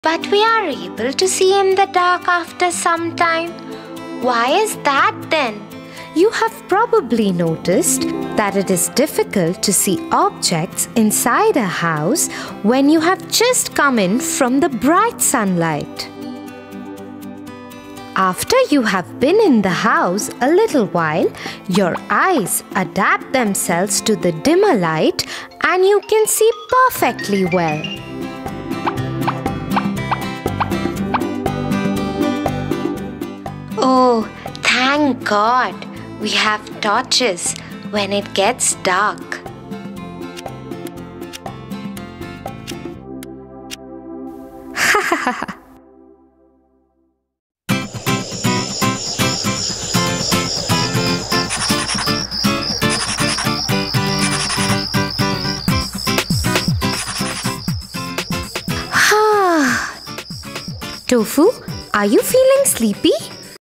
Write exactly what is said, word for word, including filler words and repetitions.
But we are able to see in the dark after some time. Why is that then? You have probably noticed that it is difficult to see objects inside a house when you have just come in from the bright sunlight. After you have been in the house a little while, your eyes adapt themselves to the dimmer light and you can see perfectly well. Oh, thank God! We have torches when it gets dark. Tofu, are you feeling sleepy?